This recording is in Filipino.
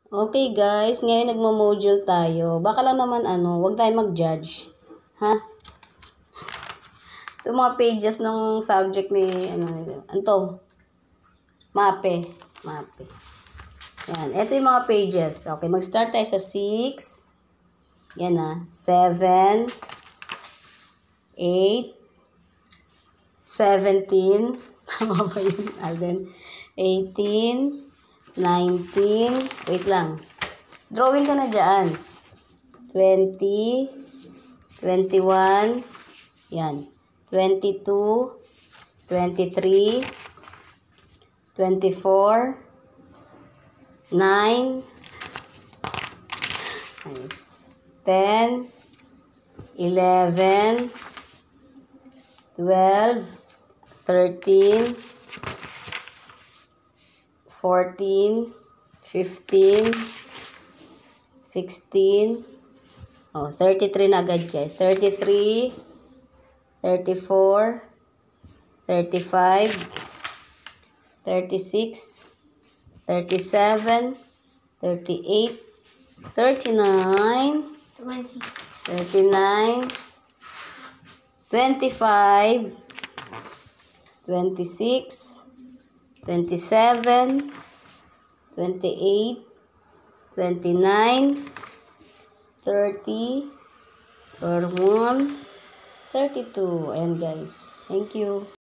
Okay guys, ngayon nagmo-module tayo. Baka lang naman wag tayo mag-judge. Ha? Ito mga pages ng subject ni, anto? Mape. Yan, ito yung mga pages. Okay, mag-start tayo sa 6. Yan 7, 8, 17. Tama ba yun, Alden? 18, 19, wait lang. Drawing ka na dyan. 20, 21, yan. 22, 23, 24, 9, 10, 11, 12, 13, 14, 15, 16, 33 na agad guys. 33, 34, 35, 36, 37, 38, 39, 20, 39, 25, 26, 27, 28, 29, 30, 31, 32. Ayan guys. Thank you.